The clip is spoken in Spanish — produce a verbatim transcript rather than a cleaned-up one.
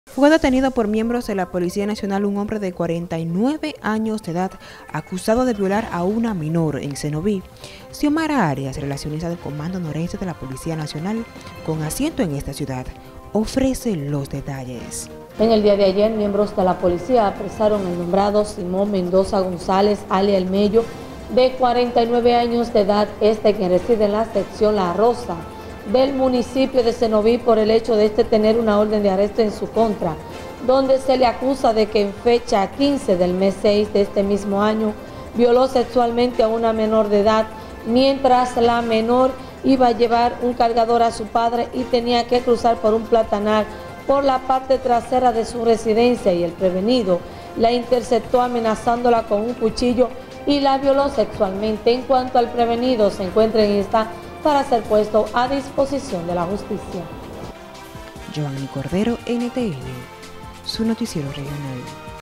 Fue detenido por miembros de la Policía Nacional un hombre de cuarenta y nueve años de edad acusado de violar a una menor en Cenoví. Xiomara Arias, relacionista del Comando Noreste de la Policía Nacional, con asiento en esta ciudad, ofrece los detalles. En el día de ayer, miembros de la policía apresaron al nombrado Simón Mendoza González, alias El Mello, de cuarenta y nueve años de edad, este quien reside en la sección La Rosa del municipio de Cenoví, por el hecho de este tener una orden de arresto en su contra, donde se le acusa de que en fecha quince del mes seis de este mismo año violó sexualmente a una menor de edad, mientras la menor iba a llevar un cargador a su padre y tenía que cruzar por un platanal por la parte trasera de su residencia, y el prevenido la interceptó amenazándola con un cuchillo y la violó sexualmente. En cuanto al prevenido, se encuentra en esta para ser puesto a disposición de la justicia. Joanny Cordero, N T N, su noticiero regional.